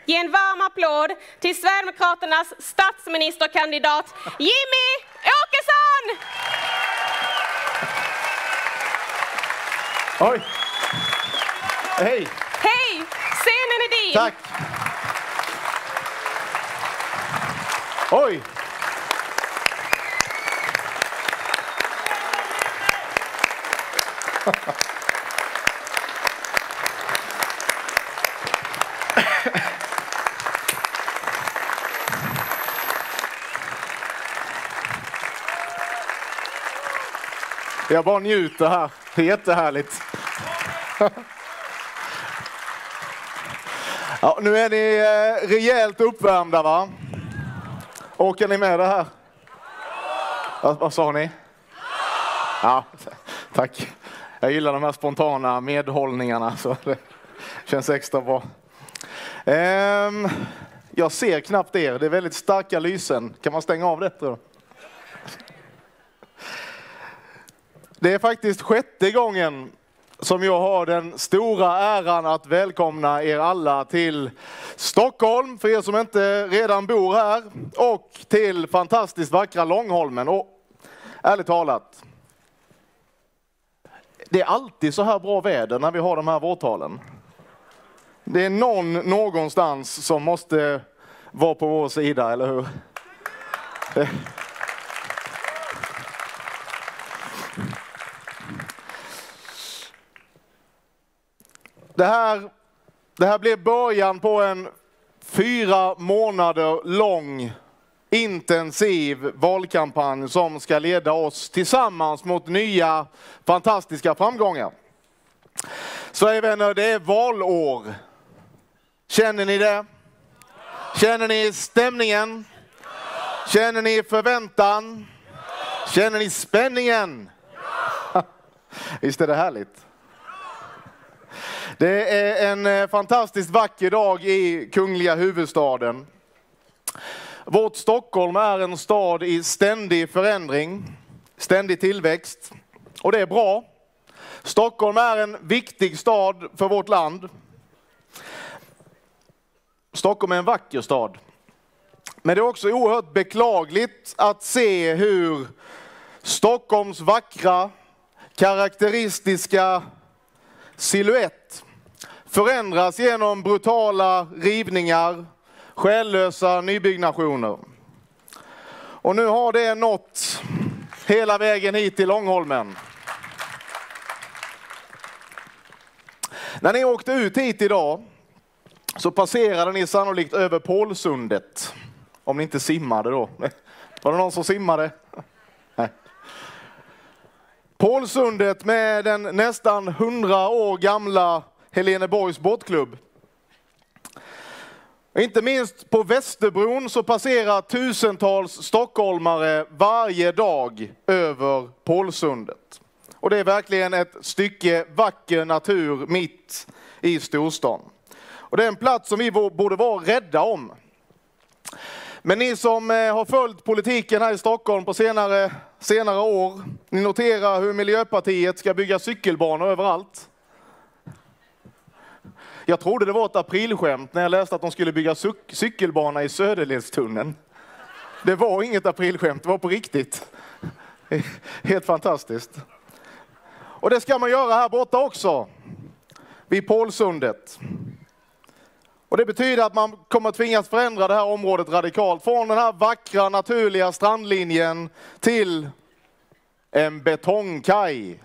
ge en varm applåd till Sverigedemokraternas statsministerkandidat Jimmy Åkesson! Oj! Hej! Hej! Scenen är din! Tack! Oj! Jag bara njuter här. Det är jättehärligt. Ja, nu är ni rejält uppvärmda, va? Åker ni med det här? Vad sa ni? Ja, tack. Jag gillar de här spontana medhållningarna, så det känns extra bra. Jag ser knappt er. Det är väldigt starka lysen. Kan man stänga av detta då? Det är faktiskt 6:e gången som jag har den stora äran att välkomna er alla till Stockholm, för er som inte redan bor här, och till fantastiskt vackra Långholmen. Och ärligt talat, det är alltid så här bra väder när vi har de här vårtalen. Det är någon någonstans som måste vara på vår sida, eller hur? Det här blev början på en 4 månader lång intensiv valkampanj som ska leda oss tillsammans mot nya fantastiska framgångar. Så vänner, det är valår. Känner ni det? Känner ni stämningen? Känner ni förväntan? Känner ni spänningen? Visst är det härligt? Det är en fantastiskt vacker dag i kungliga huvudstaden. Vårt Stockholm är en stad i ständig förändring, ständig tillväxt. Och det är bra. Stockholm är en viktig stad för vårt land. Stockholm är en vacker stad. Men det är också oerhört beklagligt att se hur Stockholms vackra, karaktäristiska silhuett förändras genom brutala rivningar, själlösa nybyggnationer. Och nu har det nått hela vägen hit till Långholmen. När ni åkte ut hit idag så passerade ni sannolikt över Pålsundet. Om ni inte simmade då. Var det någon som simmade? Nej. Pålsundet med den nästan 100 år gamla Heleneborgs båtklubb. Inte minst på Västerbron så passerar tusentals stockholmare varje dag över Pålsundet. Och det är verkligen ett stycke vacker natur mitt i storstan. Och det är en plats som vi borde vara rädda om. Men ni som har följt politiken här i Stockholm på senare år, ni noterar hur Miljöpartiet ska bygga cykelbanor överallt. Jag trodde det var ett aprilskämt när jag läste att de skulle bygga cykelbana i Söderledstunneln. Det var inget aprilskämt, det var på riktigt. Helt fantastiskt. Och det ska man göra här borta också, vid Pålsundet. Och det betyder att man kommer att tvingas förändra det här området radikalt. Från den här vackra naturliga strandlinjen till en betongkaj.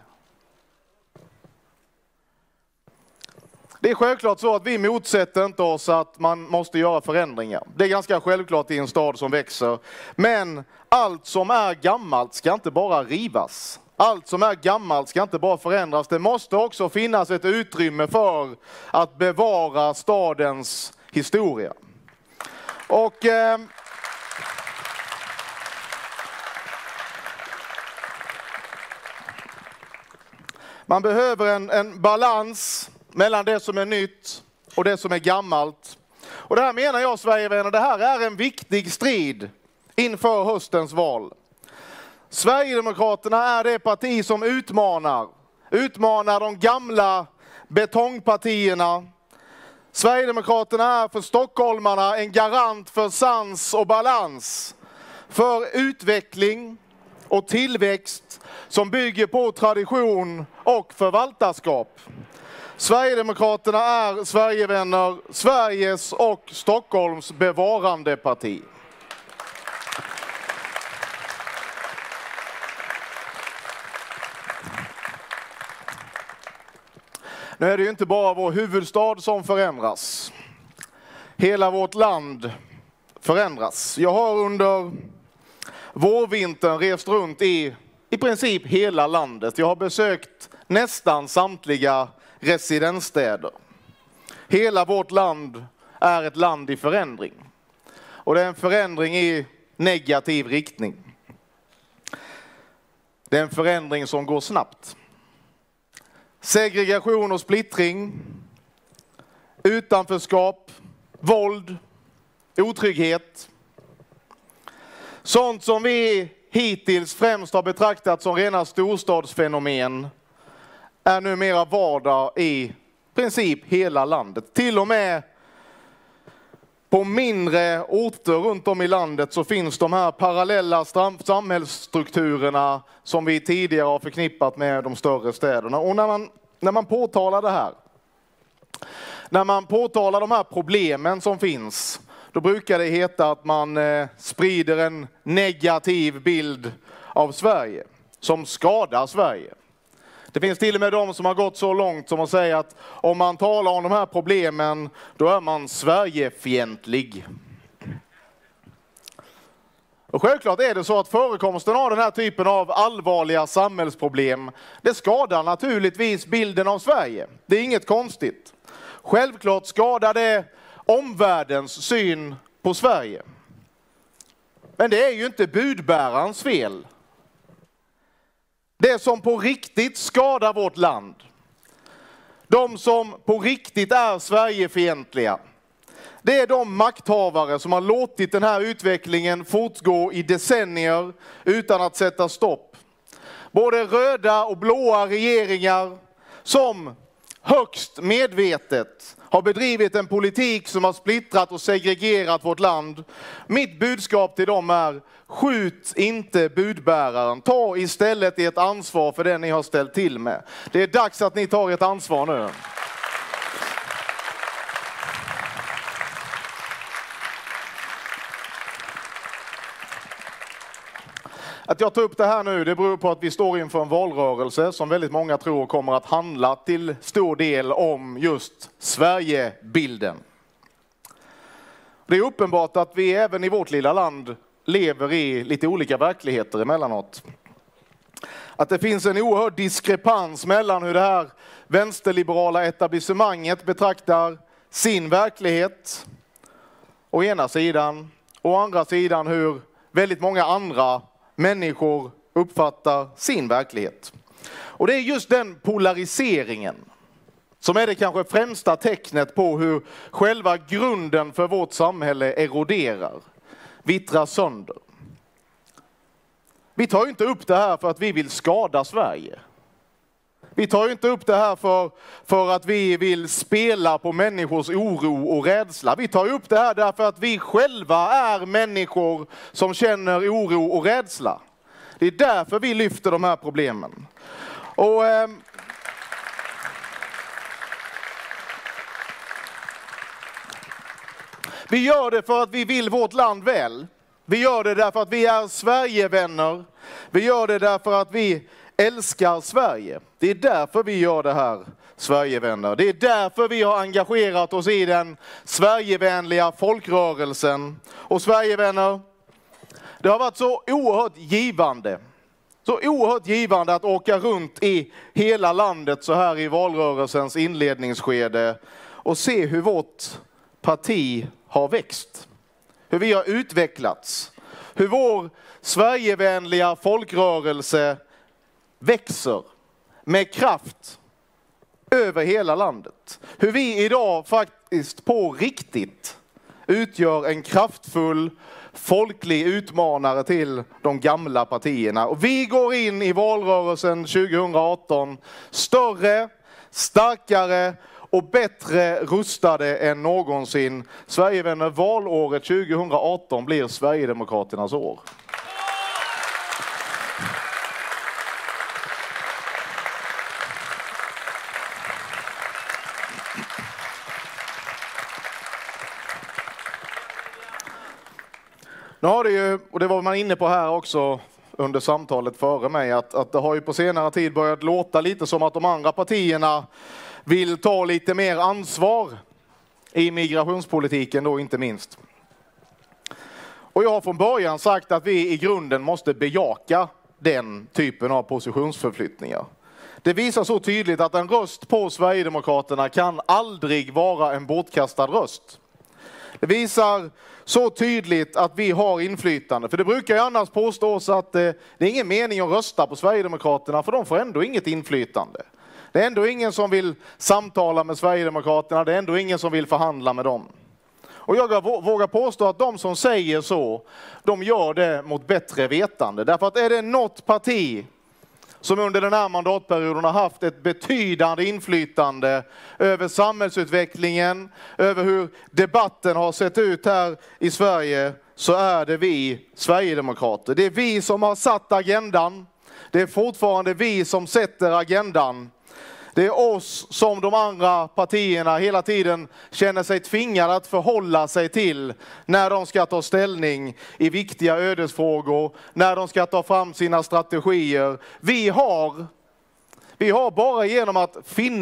Det är självklart så att vi motsätter inte oss att man måste göra förändringar. Det är ganska självklart i en stad som växer. Men allt som är gammalt ska inte bara rivas. Allt som är gammalt ska inte bara förändras. Det måste också finnas ett utrymme för att bevara stadens historia. Och man behöver en balans mellan det som är nytt och det som är gammalt. Och det här menar jag, Sverigevänner, det här är en viktig strid inför höstens val. Sverigedemokraterna är det parti som utmanar de gamla betongpartierna Sverigedemokraterna är för stockholmarna en garant för sans och balans. För utveckling och tillväxt som bygger på tradition och förvaltarskap. Sverigedemokraterna är Sverigevänner, Sveriges och Stockholms bevarandeparti. Nu är det ju inte bara vår huvudstad som förändras. Hela vårt land förändras. Jag har under vårvintern rest runt i princip hela landet. Jag har besökt nästan samtliga residensstäder. Hela vårt land är ett land i förändring. Och det är en förändring i negativ riktning. Det är en förändring som går snabbt. Segregation och splittring, utanförskap, våld, otrygghet. Sånt som vi hittills främst har betraktat som rena storstadsfenomen är numera vardag i princip hela landet. Till och med på mindre orter runt om i landet så finns de här parallella samhällsstrukturerna som vi tidigare har förknippat med de större städerna. Och när man påtalar det här, när man påtalar de här problemen som finns, då brukar det heta att man sprider en negativ bild av Sverige som skadar Sverige. Det finns till och med de som har gått så långt som att säga att om man talar om de här problemen, då är man Sverigefientlig. Och självklart är det så att förekomsten av den här typen av allvarliga samhällsproblem, det skadar naturligtvis bilden av Sverige. Det är inget konstigt. Självklart skadar det omvärldens syn på Sverige. Men det är ju inte budbärarens fel. Det som på riktigt skadar vårt land, de som på riktigt är Sverigefientliga, det är de makthavare som har låtit den här utvecklingen fortgå i decennier utan att sätta stopp. Både röda och blåa regeringar som högst medvetet har bedrivit en politik som har splittrat och segregerat vårt land. Mitt budskap till dem är: skjut inte budbäraren. Ta istället ert ansvar för det ni har ställt till med. Det är dags att ni tar ert ansvar nu. Att jag tar upp det här nu, det beror på att vi står inför en valrörelse som väldigt många tror kommer att handla till stor del om just Sverigebilden. Det är uppenbart att vi även i vårt lilla land lever i lite olika verkligheter emellanåt. Att det finns en oerhörd diskrepans mellan hur det här vänsterliberala etablissemanget betraktar sin verklighet å ena sidan, och å andra sidan hur väldigt många andra människor uppfattar sin verklighet. Och det är just den polariseringen som är det kanske främsta tecknet på hur själva grunden för vårt samhälle eroderar, vittrar sönder. Vi tar ju inte upp det här för att vi vill skada Sverige. Vi tar ju inte upp det här för att vi vill spela på människors oro och rädsla. Vi tar ju upp det här därför att vi själva är människor som känner oro och rädsla. Det är därför vi lyfter de här problemen. Och vi gör det för att vi vill vårt land väl. Vi gör det därför att vi är Sverigevänner. Vi gör det därför att vi älskar Sverige. Det är därför vi gör det här, Sverigevänner. Det är därför vi har engagerat oss i den Sverigevänliga folkrörelsen. Och Sverigevänner, det har varit så oerhört givande. Så oerhört givande att åka runt i hela landet så här i valrörelsens inledningsskede och se hur vårt parti har växt. Hur vi har utvecklats. Hur vår Sverigevänliga folkrörelse växer med kraft över hela landet. Hur vi idag faktiskt på riktigt utgör en kraftfull folklig utmanare till de gamla partierna. Och vi går in i valrörelsen 2018 större, starkare och bättre rustade än någonsin. Sverigevänner, valåret 2018 blir Sverigedemokraternas år. Nu har det ju, och det var man inne på här också under samtalet före mig, att det har ju på senare tid börjat låta lite som att de andra partierna vill ta lite mer ansvar i migrationspolitiken då inte minst. Och jag har från början sagt att vi i grunden måste bejaka den typen av positionsförflyttningar. Det visar så tydligt att en röst på Sverigedemokraterna kan aldrig vara en bortkastad röst. Det visar så tydligt att vi har inflytande. För det brukar ju annars påstås att det är ingen mening att rösta på Sverigedemokraterna för de får ändå inget inflytande. Det är ändå ingen som vill samtala med Sverigedemokraterna, det är ändå ingen som vill förhandla med dem. Och jag vågar påstå att de som säger så, de gör det mot bättre vetande. Därför att är det något parti som under den här mandatperioden har haft ett betydande inflytande över samhällsutvecklingen, över hur debatten har sett ut här i Sverige, så är det vi Sverigedemokrater. Det är vi som har satt agendan. Det är fortfarande vi som sätter agendan. Det är oss som de andra partierna hela tiden känner sig tvingade att förhålla sig till när de ska ta ställning i viktiga ödesfrågor, när de ska ta fram sina strategier. Vi har bara genom att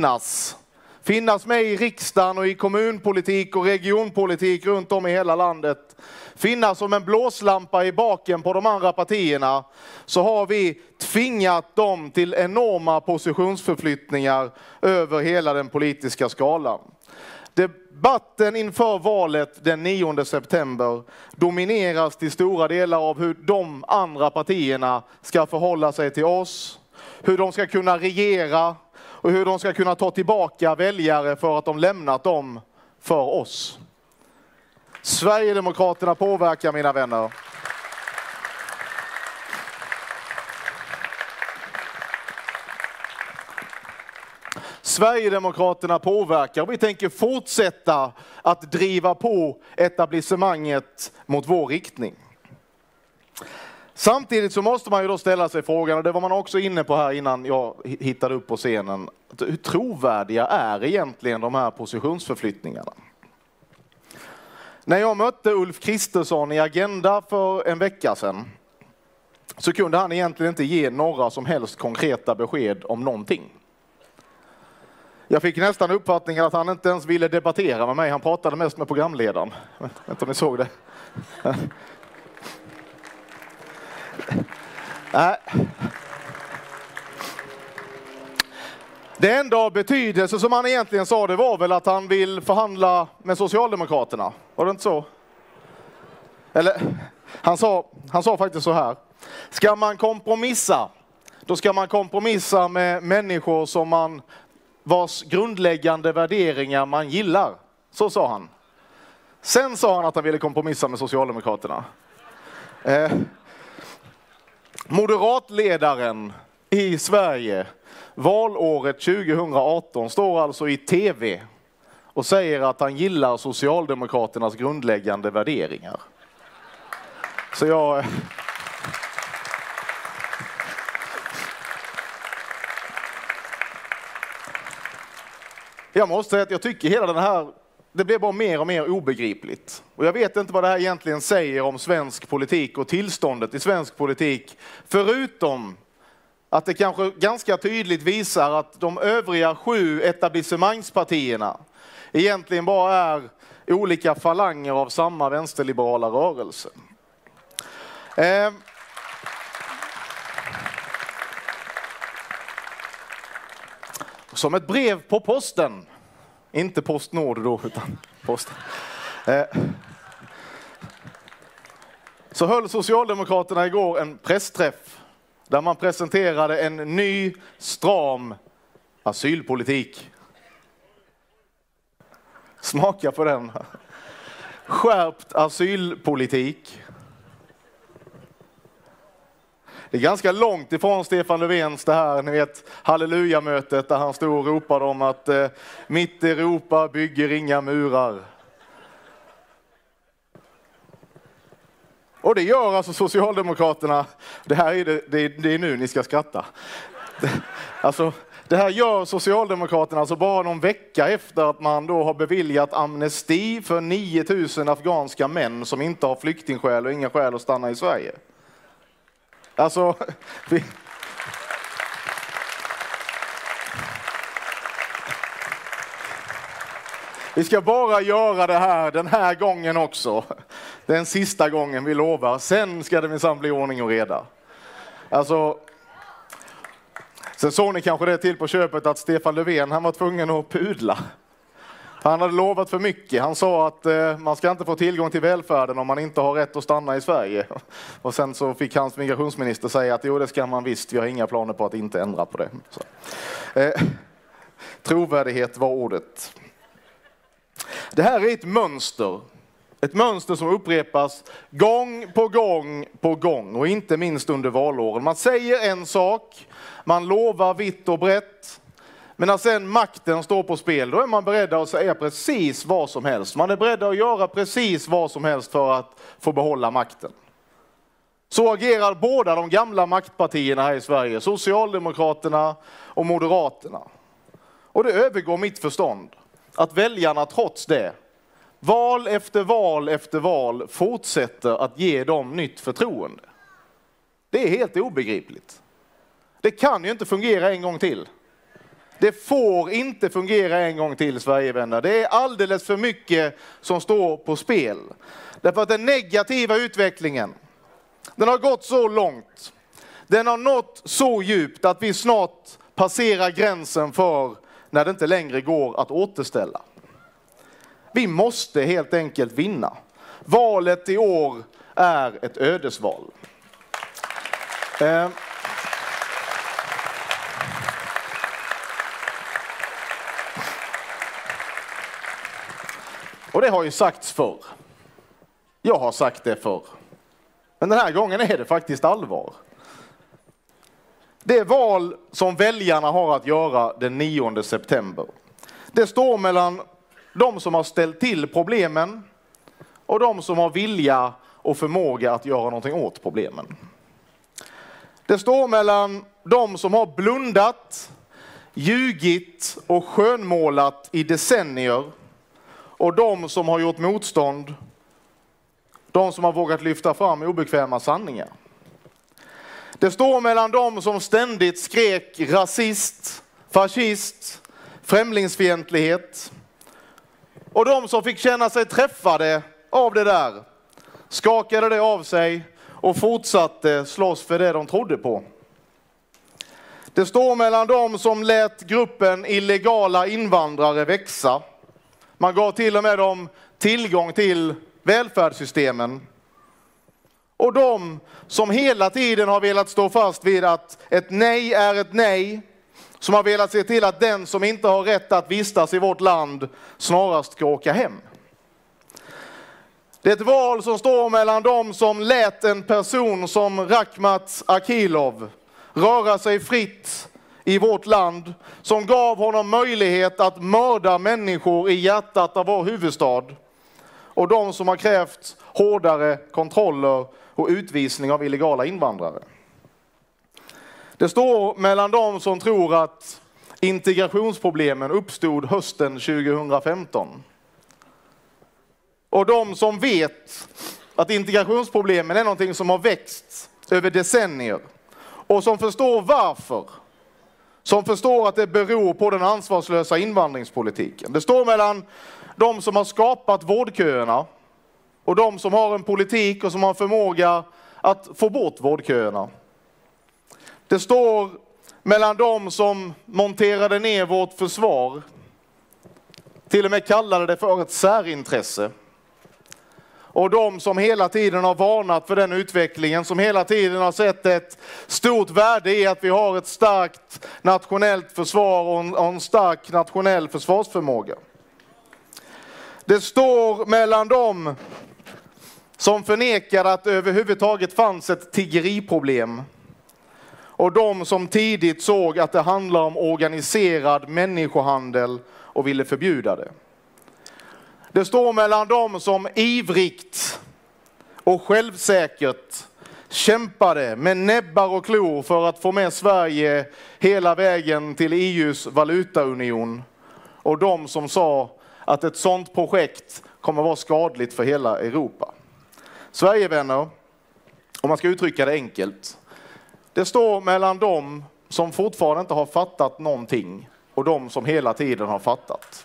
finnas med i riksdagen och i kommunpolitik och regionpolitik runt om i hela landet, finnas som en blåslampa i baken på de andra partierna, så har vi tvingat dem till enorma positionsförflyttningar över hela den politiska skalan. Debatten inför valet den 9 september domineras till stora delar av hur de andra partierna ska förhålla sig till oss, hur de ska kunna regera och hur de ska kunna ta tillbaka väljare för att de lämnat dem för oss. Sverigedemokraterna påverkar, mina vänner. Sverigedemokraterna påverkar och vi tänker fortsätta att driva på etablissemanget mot vår riktning. Samtidigt så måste man ju då ställa sig frågan, och det var man också inne på här innan jag hittade upp på scenen, hur trovärdiga är egentligen de här positionsförflyttningarna? När jag mötte Ulf Kristersson i Agenda för en vecka sedan så kunde han egentligen inte ge några som helst konkreta besked om någonting. Jag fick nästan uppfattningen att han inte ens ville debattera med mig. Han pratade mest med programledaren. Jag vet inte om ni såg det. Nej. Det enda av betydelse som han egentligen sa, det var väl att han vill förhandla med Socialdemokraterna. Var det inte så? Eller, han sa faktiskt så här. Ska man kompromissa, då ska man kompromissa med människor som vars grundläggande värderingar man gillar. Så sa han. Sen sa han att han ville kompromissa med Socialdemokraterna. Moderatledaren i Sverige valåret 2018 står alltså i tv och säger att han gillar Socialdemokraternas grundläggande värderingar. Så jag måste säga att jag tycker hela den här, det blir bara mer och mer obegripligt. Och jag vet inte vad det här egentligen säger om svensk politik och tillståndet i svensk politik. Förutom att det kanske ganska tydligt visar att de övriga 7 etablissemangspartierna egentligen bara är olika falanger av samma vänsterliberala rörelse. Som ett brev på posten. Inte Postnord då, utan posten. Så höll Socialdemokraterna igår en pressträff där man presenterade en ny stram asylpolitik. Smaka på den. Skärpt asylpolitik. Det är ganska långt ifrån Stefan Löfvens det här, ni vet, halleluja-mötet där han stod och ropade om att mitt Europa bygger inga murar. Och det gör alltså Socialdemokraterna. Det här är det är nu ni ska skratta. Alltså, det här gör Socialdemokraterna alltså bara någon vecka efter att man då har beviljat amnesti för 9000 afghanska män som inte har flyktingskäl och inga skäl att stanna i Sverige. Alltså, vi ska bara göra det här den här gången också. Den sista gången, vi lovar. Sen ska det minsann bli ordning och reda. Alltså, sen såg ni kanske det till på köpet att Stefan Löfven, han var tvungen att pudla. Han hade lovat för mycket. Han sa att man ska inte få tillgång till välfärden om man inte har rätt att stanna i Sverige. Och sen så fick hans migrationsminister säga att jo, det ska man visst. Vi har inga planer på att inte ändra på det. Så. Trovärdighet var ordet. Det här är ett mönster. Ett mönster som upprepas gång på gång på gång. Och inte minst under valåren. Man säger en sak. Man lovar vitt och brett. Men när sen makten står på spel, då är man beredd att säga precis vad som helst. Man är beredd att göra precis vad som helst för att få behålla makten. Så agerar båda de gamla maktpartierna här i Sverige, Socialdemokraterna och Moderaterna. Och det övergår mitt förstånd att väljarna trots det, val efter val efter val, fortsätter att ge dem nytt förtroende. Det är helt obegripligt. Det kan ju inte fungera en gång till. Det får inte fungera en gång till, Sverigevänner. Det är alldeles för mycket som står på spel. Därför att den negativa utvecklingen, den har gått så långt. Den har nått så djupt att vi snart passerar gränsen för när det inte längre går att återställa. Vi måste helt enkelt vinna. Valet i år är ett ödesval. Och det har ju sagts förr. Jag har sagt det förr. Men den här gången är det faktiskt allvar. Det val som väljarna har att göra den 9 september. Det står mellan de som har ställt till problemen och de som har vilja och förmåga att göra någonting åt problemen. Det står mellan de som har blundat, ljugit och skönmålat i decennier och de som har gjort motstånd, de som har vågat lyfta fram obekväma sanningar. Det står mellan de som ständigt skrek rasist, fascist, främlingsfientlighet och de som fick känna sig träffade av det där, skakade det av sig och fortsatte slåss för det de trodde på. Det står mellan de som lät gruppen illegala invandrare växa. Man gav till och med dem tillgång till välfärdssystemen. Och de som hela tiden har velat stå fast vid att ett nej är ett nej. Som har velat se till att den som inte har rätt att vistas i vårt land snarast ska åka hem. Det är ett val som står mellan de som lät en person som Rakhmat Akilov röra sig fritt i vårt land. Som gav honom möjlighet att mörda människor i hjärtat av vår huvudstad. Och de som har krävt hårdare kontroller och utvisning av illegala invandrare. Det står mellan de som tror att integrationsproblemen uppstod hösten 2015. Och de som vet att integrationsproblemen är någonting som har växt över decennier. Och som förstår varför. Som förstår att det beror på den ansvarslösa invandringspolitiken. Det står mellan de som har skapat vårdköerna och de som har en politik och som har förmåga att få bort vårdköerna. Det står mellan de som monterade ner vårt försvar, till och med kallade det för ett särintresse. Och de som hela tiden har varnat för den utvecklingen, som hela tiden har sett ett stort värde i att vi har ett starkt nationellt försvar och en stark nationell försvarsförmåga. Det står mellan dem som förnekar att det överhuvudtaget fanns ett tiggeriproblem och de som tidigt såg att det handlar om organiserad människohandel och ville förbjuda det. Det står mellan de som ivrigt och självsäkert kämpade med näbbar och klor för att få med Sverige hela vägen till EUs valutaunion, och de som sa att ett sådant projekt kommer vara skadligt för hela Europa. Sverigevänner, om man ska uttrycka det enkelt, det står mellan de som fortfarande inte har fattat någonting och de som hela tiden har fattat.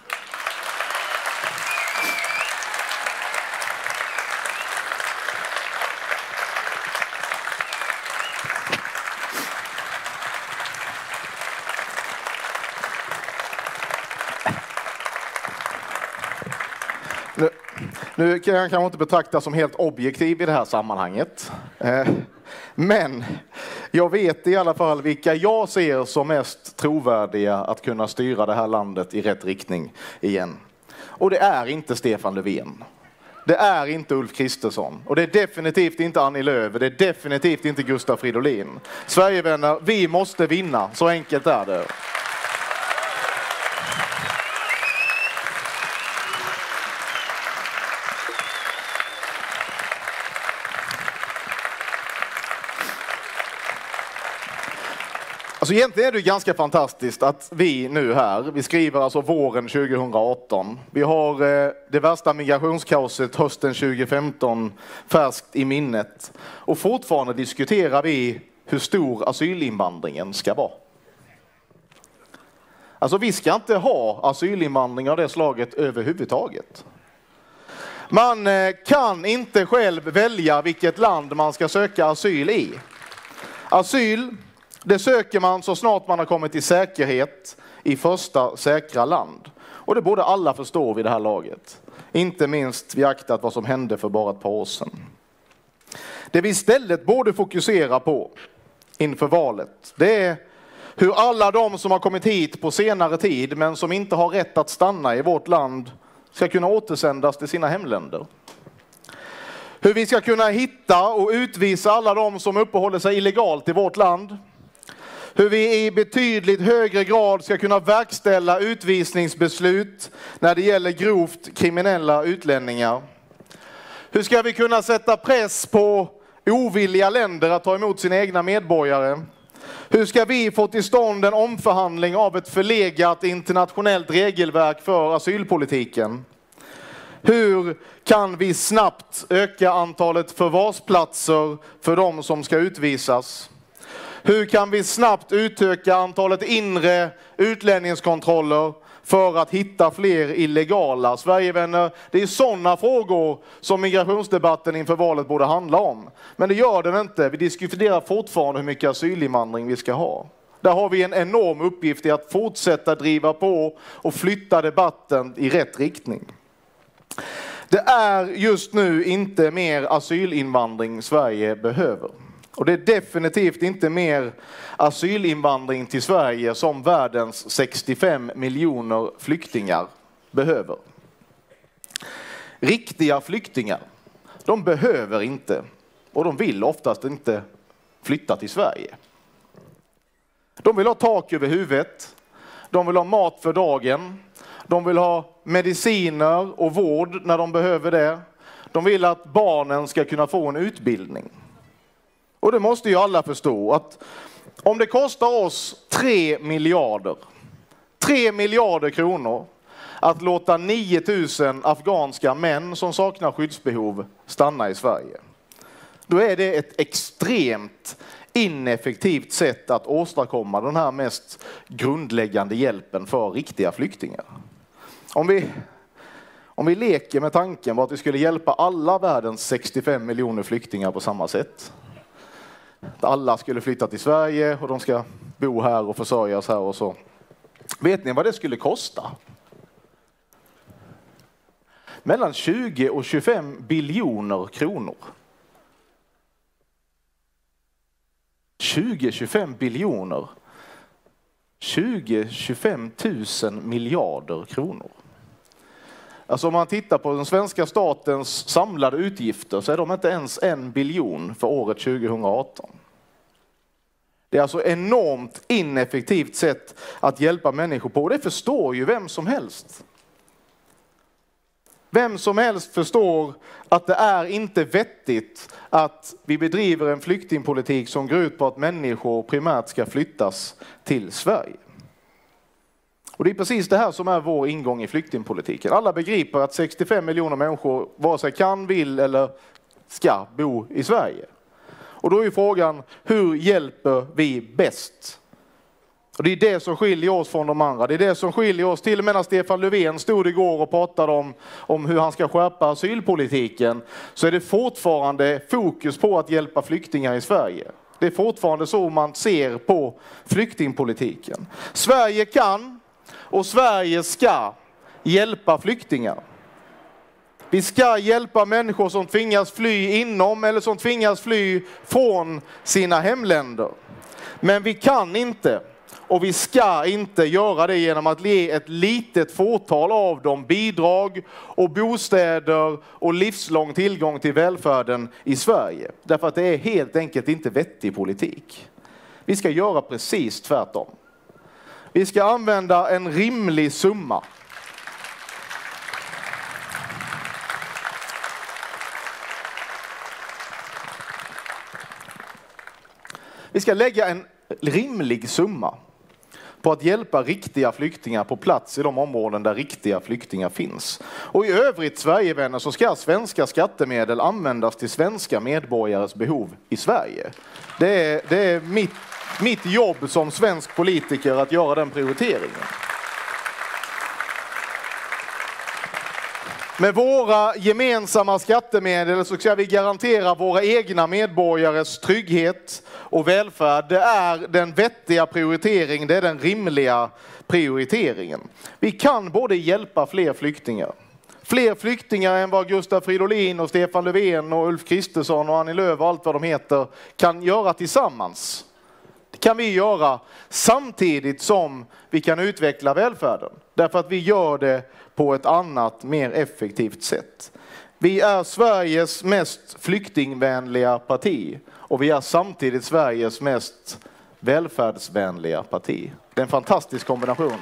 Nu kan jag kanske inte betraktas som helt objektiv i det här sammanhanget. Men jag vet i alla fall vilka jag ser som mest trovärdiga att kunna styra det här landet i rätt riktning igen. Och det är inte Stefan Löfven. Det är inte Ulf Kristersson. Och det är definitivt inte Annie Lööf. Det är definitivt inte Gustav Fridolin. Sverigevänner, vi måste vinna. Så enkelt är det. Alltså egentligen är det ganska fantastiskt att vi nu här, vi skriver alltså våren 2018. Vi har det värsta migrationskaoset hösten 2015 färskt i minnet. Och fortfarande diskuterar vi hur stor asylinvandringen ska vara. Alltså vi ska inte ha asylinvandring av det slaget överhuvudtaget. Man kan inte själv välja vilket land man ska söka asyl i. Asyl, det söker man så snart man har kommit i säkerhet i första säkra land. Och det borde alla förstå vid det här laget. Inte minst beaktat vad som hände för bara ett par år sedan. Det vi istället borde fokusera på inför valet, det är hur alla de som har kommit hit på senare tid men som inte har rätt att stanna i vårt land ska kunna återsändas till sina hemländer. Hur vi ska kunna hitta och utvisa alla de som uppehåller sig illegalt i vårt land. Hur vi i betydligt högre grad ska kunna verkställa utvisningsbeslut när det gäller grovt kriminella utlänningar. Hur ska vi kunna sätta press på ovilliga länder att ta emot sina egna medborgare? Hur ska vi få till stånd en omförhandling av ett förlegat internationellt regelverk för asylpolitiken? Hur kan vi snabbt öka antalet förvarsplatser för de som ska utvisas? Hur kan vi snabbt utöka antalet inre utlänningskontroller för att hitta fler illegala? Sverigevänner, det är sådana frågor som migrationsdebatten inför valet borde handla om. Men det gör den inte. Vi diskuterar fortfarande hur mycket asylinvandring vi ska ha. Där har vi en enorm uppgift i att fortsätta driva på och flytta debatten i rätt riktning. Det är just nu inte mer asylinvandring Sverige behöver. Och det är definitivt inte mer asylinvandring till Sverige som världens 65 miljoner flyktingar behöver. Riktiga flyktingar, de behöver inte och de vill oftast inte flytta till Sverige. De vill ha tak över huvudet, de vill ha mat för dagen, de vill ha mediciner och vård när de behöver det. De vill att barnen ska kunna få en utbildning. Och det måste ju alla förstå att om det kostar oss 3 miljarder kronor att låta 9000 afghanska män som saknar skyddsbehov stanna i Sverige, då är det ett extremt ineffektivt sätt att åstadkomma den här mest grundläggande hjälpen för riktiga flyktingar. Om vi leker med tanken på att vi skulle hjälpa alla världens 65 miljoner flyktingar på samma sätt. Alla skulle flytta till Sverige och de ska bo här och försörjas här och så. Vet ni vad det skulle kosta? Mellan 20 och 25 biljoner kronor. 20-25 biljoner. 20-25 000 miljarder kronor. Alltså om man tittar på den svenska statens samlade utgifter så är de inte ens 1 biljon för året 2018. Det är alltså enormt ineffektivt sätt att hjälpa människor på. Och det förstår ju vem som helst. Vem som helst förstår att det är inte vettigt att vi bedriver en flyktingpolitik som går ut på att människor primärt ska flyttas till Sverige. Och det är precis det här som är vår ingång i flyktingpolitiken. Alla begriper att 65 miljoner människor vare sig kan, vill eller ska bo i Sverige. Och då är frågan, hur hjälper vi bäst? Och det är det som skiljer oss från de andra. Det är det som skiljer oss, till och med när Stefan Löfven stod igår och pratade om hur han ska skärpa asylpolitiken, så är det fortfarande fokus på att hjälpa flyktingar i Sverige. Det är fortfarande så man ser på flyktingpolitiken. Sverige kan och Sverige ska hjälpa flyktingar. Vi ska hjälpa människor som tvingas fly inom eller som tvingas fly från sina hemländer. Men vi kan inte och vi ska inte göra det genom att ge ett litet fåtal av dem bidrag och bostäder och livslång tillgång till välfärden i Sverige. Därför att det är helt enkelt inte vettig politik. Vi ska göra precis tvärtom. Vi ska använda en rimlig summa. Vi ska lägga en rimlig summa på att hjälpa riktiga flyktingar på plats i de områden där riktiga flyktingar finns. Och i övrigt, Sverigevänner, så ska svenska skattemedel användas till svenska medborgares behov i Sverige. Det är mitt jobb som svensk politiker att göra den prioriteringen. Med våra gemensamma skattemedel så ska vi garantera våra egna medborgares trygghet och välfärd. Det är den vettiga prioriteringen, det är den rimliga prioriteringen. Vi kan både hjälpa fler flyktingar än vad Gustav Fridolin och Stefan Löfven och Ulf Kristersson och Annie Lööf och allt vad de heter kan göra tillsammans. Det kan vi göra samtidigt som vi kan utveckla välfärden. Därför att vi gör det på ett annat, mer effektivt sätt. Vi är Sveriges mest flyktingvänliga parti och vi är samtidigt Sveriges mest välfärdsvänliga parti. Det är en fantastisk kombination.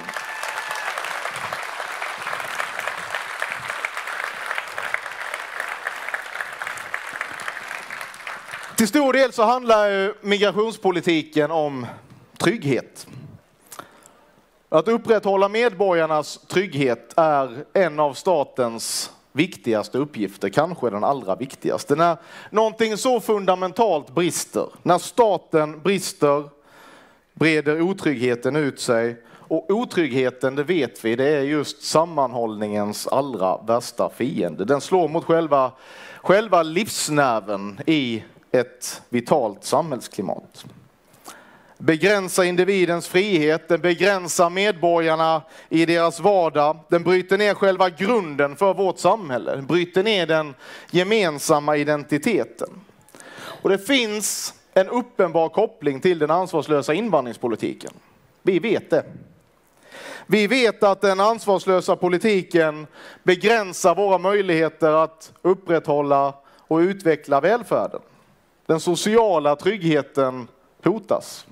Till stor del så handlar migrationspolitiken om trygghet. Att upprätthålla medborgarnas trygghet är en av statens viktigaste uppgifter, kanske den allra viktigaste. När någonting så fundamentalt brister, när staten brister, breder otryggheten ut sig. Och otryggheten, det vet vi, det är just sammanhållningens allra värsta fiende. Den slår mot själva livsnerven i ett vitalt samhällsklimat. Begränsa individens frihet, den begränsar medborgarna i deras vardag, den bryter ner själva grunden för vårt samhälle, den bryter ner den gemensamma identiteten. Och det finns en uppenbar koppling till den ansvarslösa invandringspolitiken. Vi vet det. Vi vet att den ansvarslösa politiken begränsar våra möjligheter att upprätthålla och utveckla välfärden. Den sociala tryggheten hotas.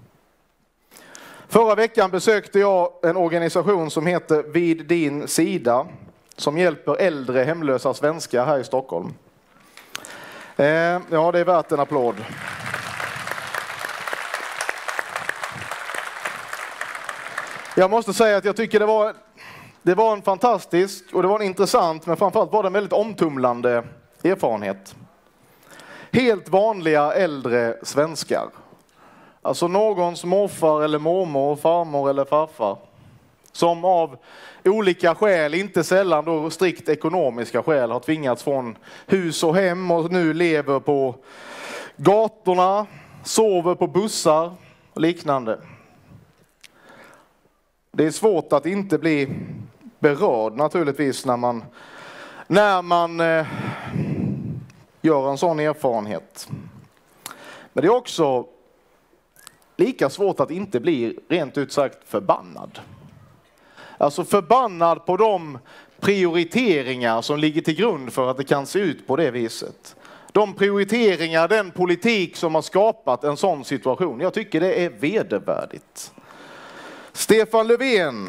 Förra veckan besökte jag en organisation som heter Vid din sida, som hjälper äldre hemlösa svenskar här i Stockholm. Ja, det är värt en applåd. Jag måste säga att jag tycker det var en fantastisk och det var en intressant, men framförallt var det en väldigt omtumlande erfarenhet. Helt vanliga äldre svenskar. Alltså någons morfar eller mormor, farmor eller farfar. Som av olika skäl, inte sällan då strikt ekonomiska skäl, har tvingats från hus och hem och nu lever på gatorna, sover på bussar och liknande. Det är svårt att inte bli berörd naturligtvis när man gör en sån erfarenhet. Men det är också lika svårt att inte bli rent ut sagt förbannad. Alltså förbannad på de prioriteringar som ligger till grund för att det kan se ut på det viset. de prioriteringar, den politik som har skapat en sån situation. Jag tycker det är vedervärdigt. Stefan Löfven.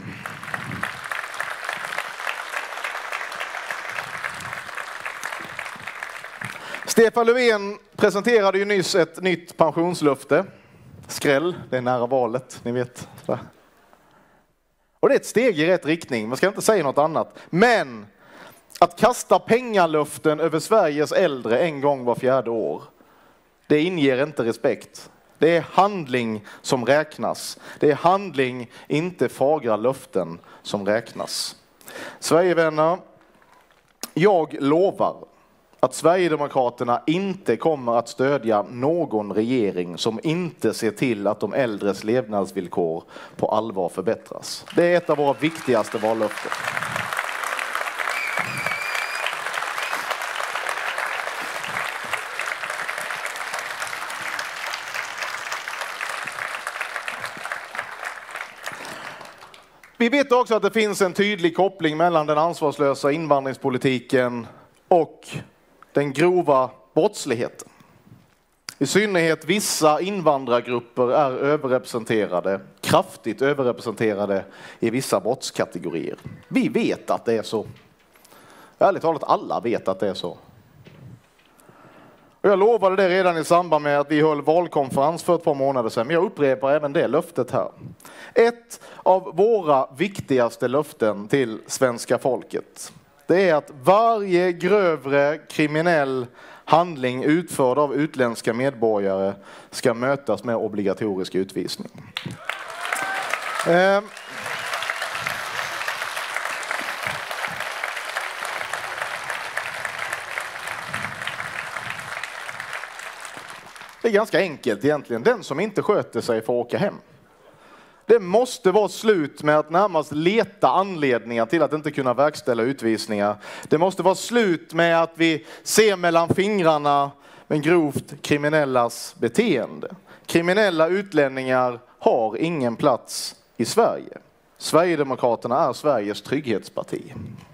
Stefan Löfven presenterade ju nyss ett nytt pensionslöfte. Skräll, det är nära valet, ni vet. Och det är ett steg i rätt riktning, man ska inte säga något annat. Men att kasta pengalöften över Sveriges äldre en gång var 4:e år, det inger inte respekt. Det är handling som räknas. Det är handling, inte fagra löften som räknas. Sverigevänner, jag lovar att Sverigedemokraterna inte kommer att stödja någon regering som inte ser till att de äldres levnadsvillkor på allvar förbättras. Det är ett av våra viktigaste vallöften. Vi vet också att det finns en tydlig koppling mellan den ansvarslösa invandringspolitiken och den grova brottsligheten. I synnerhet vissa invandrargrupper är överrepresenterade, kraftigt överrepresenterade i vissa brottskategorier. Vi vet att det är så. Ärligt talat, alla vet att det är så. Och jag lovade det redan i samband med att vi höll valkonferens för ett par månader sedan, men jag upprepar även det löftet här. Ett av våra viktigaste löften till svenska folket, det är att varje grövre kriminell handling utförd av utländska medborgare ska mötas med obligatorisk utvisning. Det är ganska enkelt egentligen. Den som inte sköter sig får åka hem. Det måste vara slut med att närmast leta anledningar till att inte kunna verkställa utvisningar. Det måste vara slut med att vi ser mellan fingrarna med grovt kriminellas beteende. Kriminella utlänningar har ingen plats i Sverige. Sverigedemokraterna är Sveriges trygghetsparti.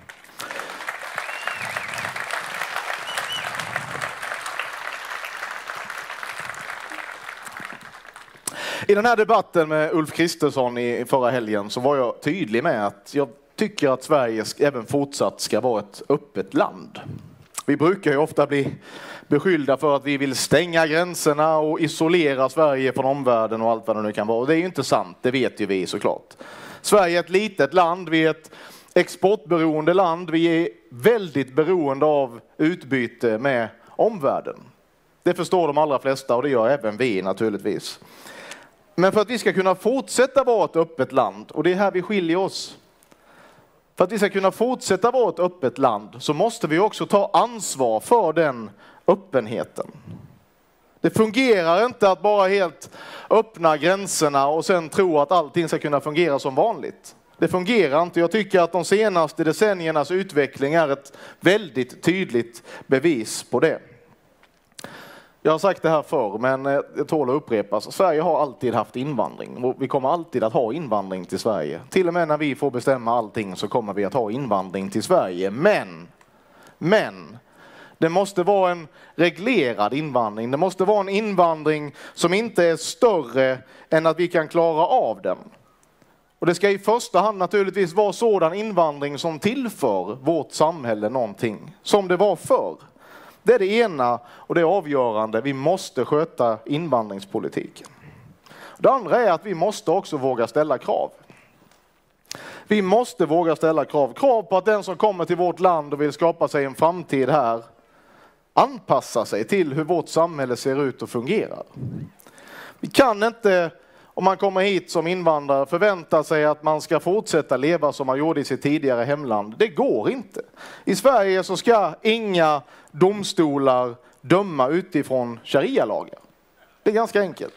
I den här debatten med Ulf Kristersson i förra helgen så var jag tydlig med att jag tycker att Sverige även fortsatt ska vara ett öppet land. Vi brukar ju ofta bli beskyllda för att vi vill stänga gränserna och isolera Sverige från omvärlden och allt vad det nu kan vara. Och det är ju inte sant, det vet ju vi såklart. Sverige är ett litet land, vi är ett exportberoende land, vi är väldigt beroende av utbyte med omvärlden. Det förstår de allra flesta och det gör även vi naturligtvis. Men för att vi ska kunna fortsätta vara ett öppet land, och det är här vi skiljer oss. För att vi ska kunna fortsätta vara ett öppet land så måste vi också ta ansvar för den öppenheten. Det fungerar inte att bara helt öppna gränserna och sen tro att allting ska kunna fungera som vanligt. Det fungerar inte. Jag tycker att de senaste decenniernas utveckling är ett väldigt tydligt bevis på det. Jag har sagt det här förr, men det tål att upprepas. Sverige har alltid haft invandring och vi kommer alltid att ha invandring till Sverige. Till och med när vi får bestämma allting så kommer vi att ha invandring till Sverige. Men det måste vara en reglerad invandring. Det måste vara en invandring som inte är större än att vi kan klara av den. Och det ska i första hand naturligtvis vara sådan invandring som tillför vårt samhälle någonting. Som det var förr. Det är det ena och det är avgörande. Vi måste sköta invandringspolitiken. Det andra är att vi måste också våga ställa krav. Vi måste våga ställa krav. Krav på att den som kommer till vårt land och vill skapa sig en framtid här anpassar sig till hur vårt samhälle ser ut och fungerar. Vi kan inte, om man kommer hit som invandrare, förvänta sig att man ska fortsätta leva som man gjorde i sitt tidigare hemland. Det går inte. I Sverige så ska inga domstolar döma utifrån sharia-lagar. Det är ganska enkelt.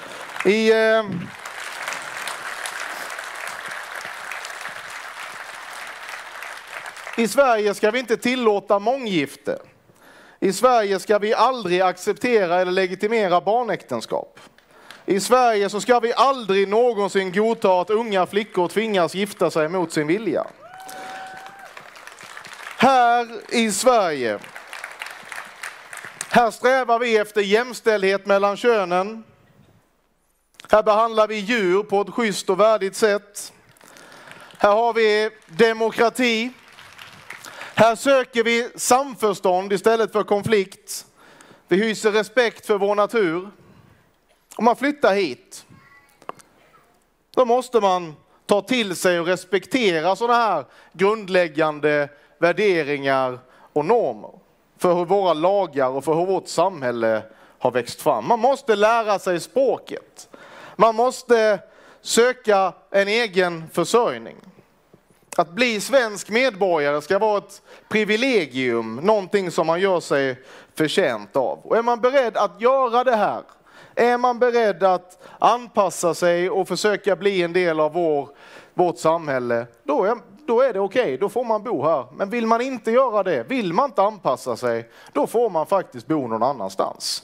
I Sverige ska vi inte tillåta månggifte. I Sverige ska vi aldrig acceptera eller legitimera barnäktenskap. I Sverige så ska vi aldrig någonsin godta att unga flickor tvingas gifta sig mot sin vilja. Här i Sverige Här strävar vi efter jämställdhet mellan könen. Här behandlar vi djur på ett schysst och värdigt sätt. Här har vi demokrati. Här söker vi samförstånd istället för konflikt. Vi hyser respekt för vår natur. Om man flyttar hit, då måste man ta till sig och respektera sådana här grundläggande värderingar och normer för hur våra lagar och för hur vårt samhälle har växt fram. Man måste lära sig språket. Man måste söka en egen försörjning. Att bli svensk medborgare ska vara ett privilegium, någonting som man gör sig förtjänt av. Och är man beredd att göra det här, är man beredd att anpassa sig och försöka bli en del av vårt samhälle, då är det okej, då får man bo här. Men vill man inte göra det, vill man inte anpassa sig, då får man faktiskt bo någon annanstans.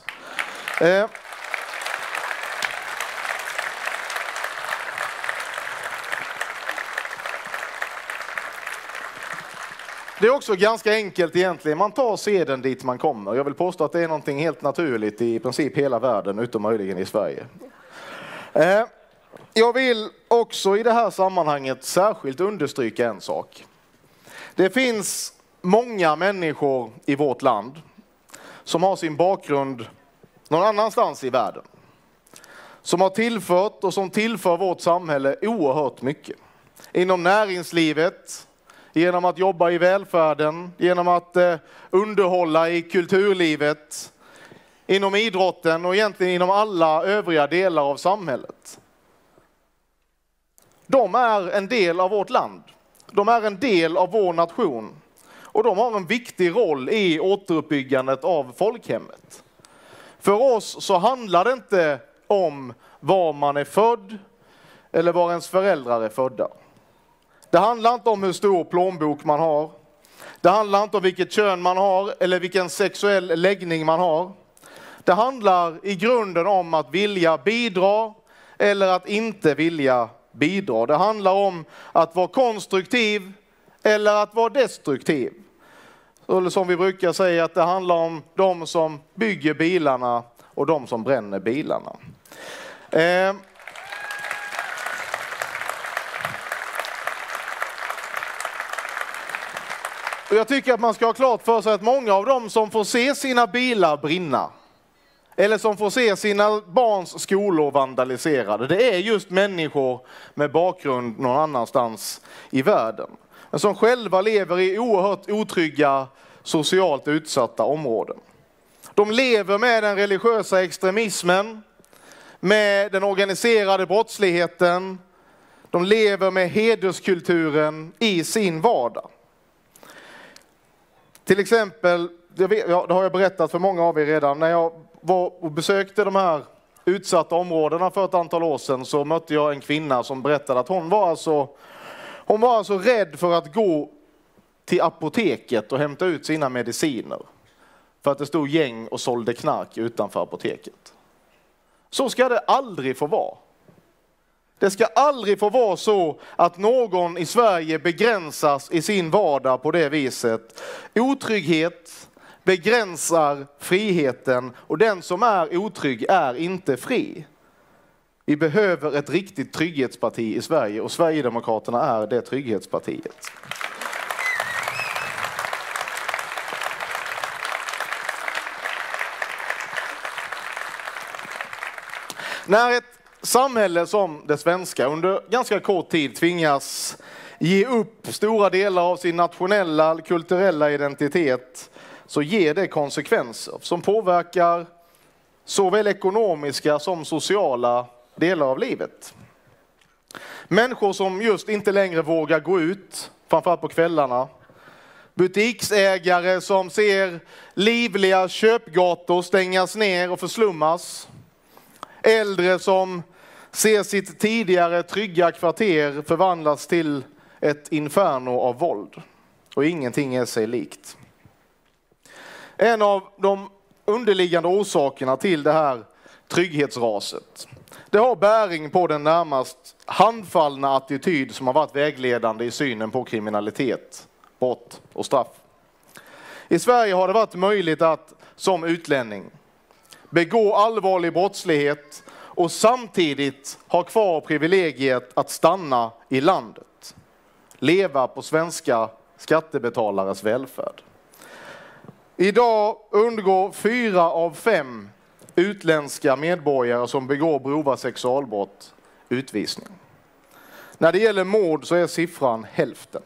Det är också ganska enkelt egentligen. Man tar seden dit man kommer. Jag vill påstå att det är någonting helt naturligt i princip hela världen, utom möjligen i Sverige. Jag vill också i det här sammanhanget särskilt understryka en sak. Det finns många människor i vårt land som har sin bakgrund någon annanstans i världen. Som har tillfört och som tillför vårt samhälle oerhört mycket. Inom näringslivet, genom att jobba i välfärden, genom att underhålla i kulturlivet, inom idrotten och egentligen inom alla övriga delar av samhället. De är en del av vårt land. De är en del av vår nation. Och de har en viktig roll i återuppbyggandet av folkhemmet. För oss så handlar det inte om var man är född eller var ens föräldrar är födda. Det handlar inte om hur stor plånbok man har. Det handlar inte om vilket kön man har eller vilken sexuell läggning man har. Det handlar i grunden om att vilja bidra eller att inte vilja bidra. Det handlar om att vara konstruktiv eller att vara destruktiv. Eller som vi brukar säga, att det handlar om de som bygger bilarna och de som bränner bilarna. Och jag tycker att man ska ha klart för sig att många av dem som får se sina bilar brinna eller som får se sina barns skolor vandaliserade, det är just människor med bakgrund någon annanstans i världen. Men som själva lever i oerhört otrygga, socialt utsatta områden. De lever med den religiösa extremismen, med den organiserade brottsligheten. De lever med hederskulturen i sin vardag. Till exempel, det har jag berättat för många av er redan, när jag var och besökte de här utsatta områdena för ett antal år sedan, så mötte jag en kvinna som berättade att hon var alltså rädd för att gå till apoteket och hämta ut sina mediciner. För att det stod gäng och sålde knark utanför apoteket. Så ska det aldrig få vara. Det ska aldrig få vara så att någon i Sverige begränsas i sin vardag på det viset. Otrygghet begränsar friheten och den som är otrygg är inte fri. Vi behöver ett riktigt trygghetsparti i Sverige och Sverigedemokraterna är det trygghetspartiet. När ett samhälle som det svenska under ganska kort tid tvingas ge upp stora delar av sin nationella, kulturella identitet, så ger det konsekvenser som påverkar såväl ekonomiska som sociala delar av livet. Människor som just inte längre vågar gå ut, framförallt på kvällarna. Butiksägare som ser livliga köpgator stängas ner och förslummas. Äldre som ser sitt tidigare trygga kvarter förvandlas till ett inferno av våld. Och ingenting är sig likt. En av de underliggande orsakerna till det här trygghetsraset, det har bäring på den närmast handfallna attityd som har varit vägledande i synen på kriminalitet, brott och straff. I Sverige har det varit möjligt att som utlänning begå allvarlig brottslighet och samtidigt ha kvar privilegiet att stanna i landet. Leva på svenska skattebetalares välfärd. Idag undgår 4 av 5 utländska medborgare som begår grova sexualbrott utvisning. När det gäller mord så är siffran hälften.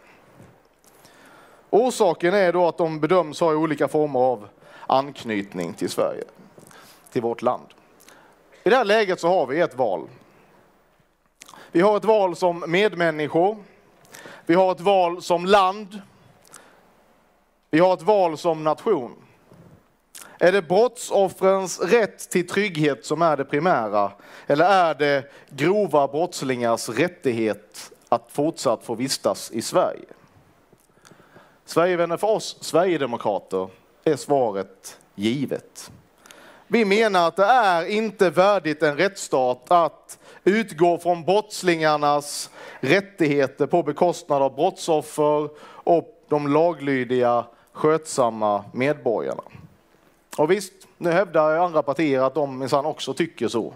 Orsaken är då att de bedöms ha olika former av anknytning till Sverige, till vårt land. I det här läget så har vi ett val. Vi har ett val som medmänniskor. Vi har ett val som land. Vi har ett val som nation. Är det brottsoffrens rätt till trygghet som är det primära? Eller är det grova brottslingars rättighet att fortsatt få vistas i Sverige? Sverigevänner, för oss Sverigedemokrater är svaret givet. Vi menar att det är inte värdigt en rättsstat att utgå från brottslingarnas rättigheter på bekostnad av brottsoffer och de laglydiga, skötsamma medborgarna. Och visst, nu hävdar andra partier att de minsann också tycker så.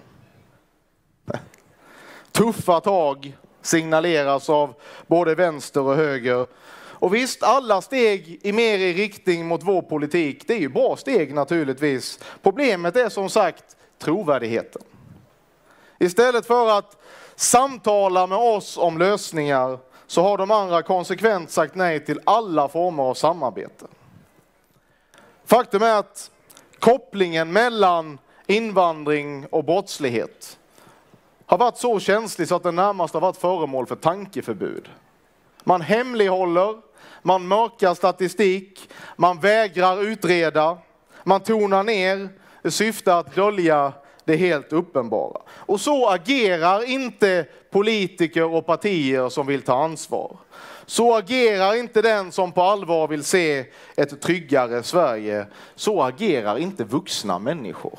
Tuffa tag signaleras av både vänster och höger. Och visst, alla steg mer i riktning mot vår politik, det är ju bra steg naturligtvis. Problemet är som sagt trovärdigheten. Istället för att samtala med oss om lösningar så har de andra konsekvent sagt nej till alla former av samarbete. Faktum är att kopplingen mellan invandring och brottslighet har varit så känslig så att den närmast har varit föremål för tankeförbud. Man hemlighåller, man mörkar statistik, man vägrar utreda, man tonar ner i syfte att dölja det helt uppenbara. Och så agerar inte politiker och partier som vill ta ansvar. Så agerar inte den som på allvar vill se ett tryggare Sverige. Så agerar inte vuxna människor.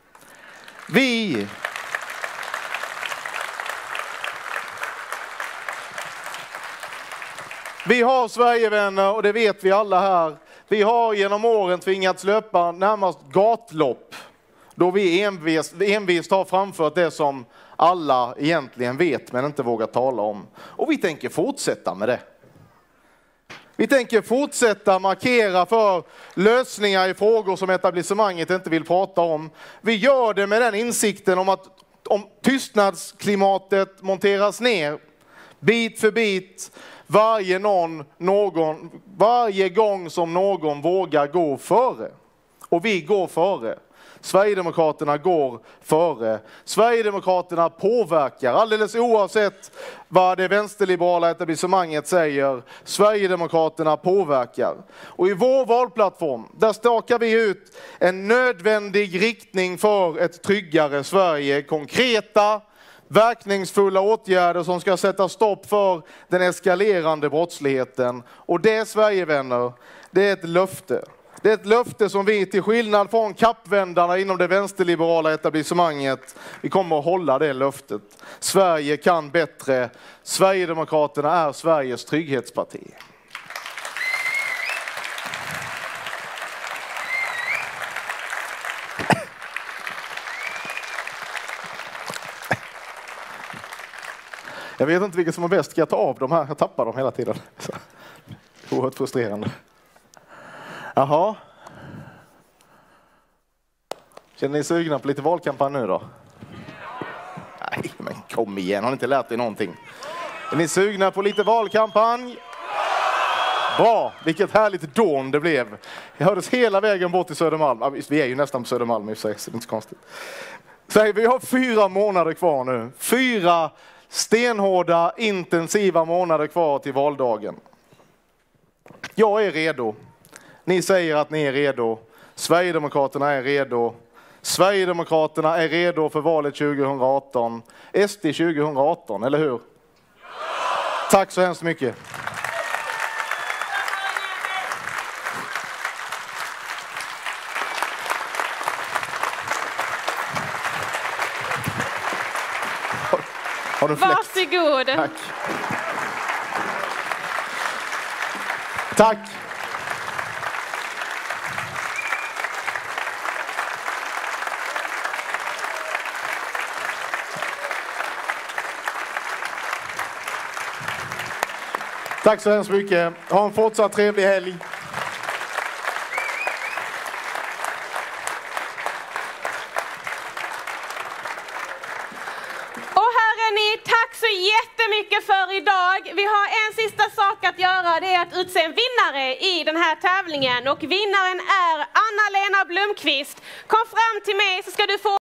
Vi har Sverigevänner, och det vet vi alla här. Vi har genom åren tvingats löpa närmast gatlopp då vi envist har framfört det som alla egentligen vet men inte vågar tala om. Och vi tänker fortsätta med det. Vi tänker fortsätta markera för lösningar i frågor som etablissemanget inte vill prata om. Vi gör det med den insikten om att om tystnadsklimatet monteras ner bit för bit varje gång som någon vågar gå före. Och vi går före. Sverigedemokraterna går före. Sverigedemokraterna påverkar, alldeles oavsett vad det vänsterliberala etablissemanget säger. Sverigedemokraterna påverkar. Och i vår valplattform, där stakar vi ut en nödvändig riktning för ett tryggare Sverige. Konkreta, verkningsfulla åtgärder som ska sätta stopp för den eskalerande brottsligheten. Och det, Sverigevänner, det är ett löfte. Det är ett löfte som vi, till skillnad från kappvändarna inom det vänsterliberala etablissemanget, vi kommer att hålla det löftet. Sverige kan bättre. Sverigedemokraterna är Sveriges trygghetsparti. Jag vet inte vilket som är bäst. Ska jag ta av de här? Jag tappar dem hela tiden. Oerhört frustrerande. Jaha. Känner ni sugna på lite valkampanj nu då? Nej, men kom igen. Har ni inte lärt er någonting? Är ni sugna på lite valkampanj? Bra. Vilket härligt dån det blev. Jag hördes hela vägen bort till Södermalm. Vi är ju nästan på Södermalm i och för sig, så det är inte så konstigt. Så vi har 4 månader kvar nu. 4 stenhårda, intensiva månader kvar till valdagen. Jag är redo. Ni säger att ni är redo. Sverigedemokraterna är redo. Sverigedemokraterna är redo för valet 2018. SD 2018, eller hur? Ja! Tack så hemskt mycket. Har du fläkt? Varsågod. Tack. Tack. Tack så hemskt mycket. Ha en fortsatt trevlig helg. Och här är ni. Tack så jättemycket för idag. Vi har en sista sak att göra. Det är att utse en vinnare i den här tävlingen. Och vinnaren är Anna-Lena Blomqvist. Kom fram till mig så ska du få